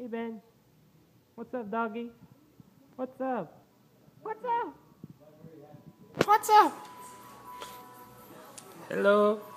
Hey Ben, what's up, doggy? What's up? What's up? What's up? Hello.